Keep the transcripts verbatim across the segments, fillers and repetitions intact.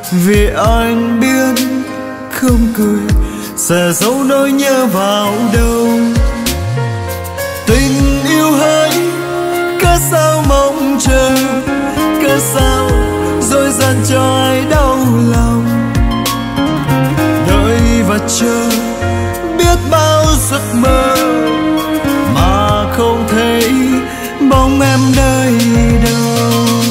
vì anh biết không cười sẽ giấu nỗi nhớ vào đâu. Tình yêu hỡi cớ sao mong chờ, cớ sao dối gian cho ai đau lòng. Đợi và chờ biết bao giấc mơ mà không thấy bóng em nơi đâu.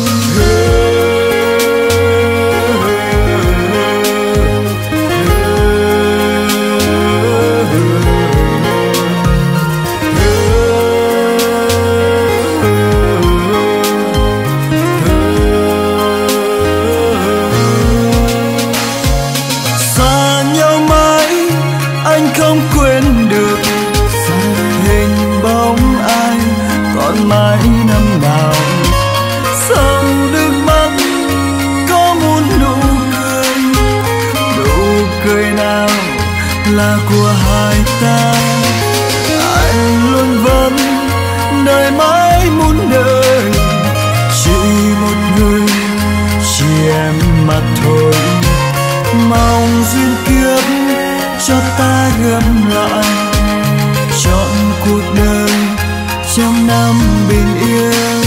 Xa nhau mãi anh không quên được hình bóng ai còn mãi năm nào. Sau nước mắt có muốn nụ cười, nụ cười nào là của hai ta. Anh luôn vẫn đợi mãi muốn đợi chỉ một người, chỉ em mà thôi. Mong duyên kiếp cho ta gặp lại, chọn cuộc đời trăm năm bình yên.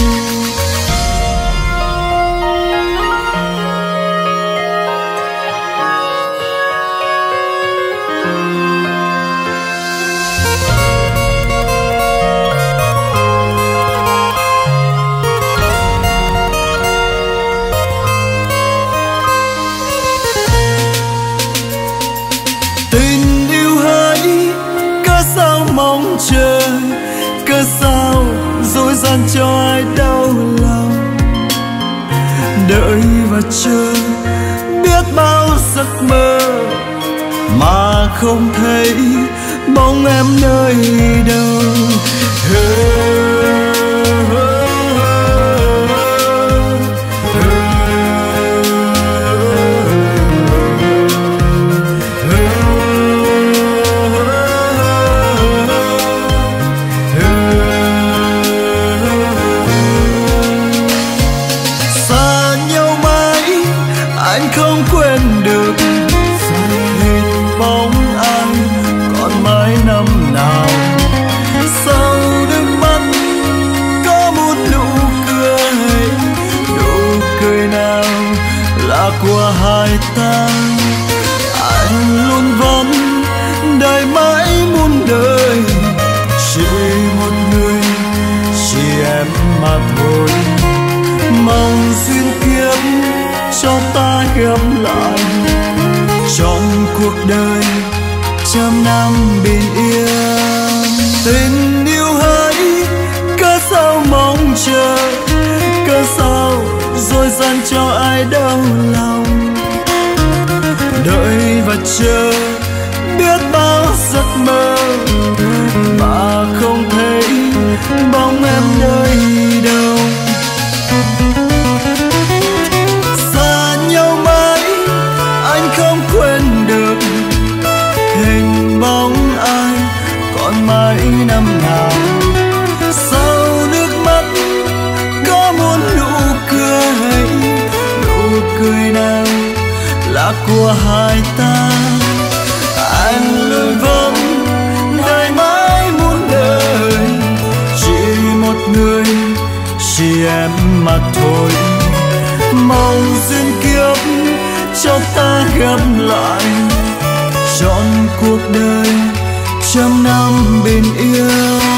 Tình yêu hỡi cớ sao mong chờ, cớ sao dối gian cho ai đau lòng. Đợi và chờ biết bao giấc mơ mà không thấy bóng em nơi đâu. Xa nhau mãi anh không quên được hình bóng ai còn mãi năm nào. Sau nước mắt có một nụ cười, nụ cười nào là của hai ta. Anh luôn vẫn đợi mãi muốn đợi chỉ một người, chỉ em mà thôi. Mong duyên kiếp cho ta gặp lại, chọn cuộc đời trăm năm bình yên. Tình yêu hỡi cớ sao mong chờ, cớ sao dối gian cho ai đau lòng. Đợi và chờ biết bao giấc mơ mà không thấy bóng em nơi đâu. Xa nhau mãi anh không quên được hình bóng ai còn mãi năm nào. Sau nước mắt có một nụ cười, nụ cười nào là của hai ta. Anh luôn vẫn đợi mãi muốn đợi chỉ một người, chỉ em mà thôi. Mong duyên kiếp cho ta gặp lại, chọn cuộc đời trăm năm bình yên.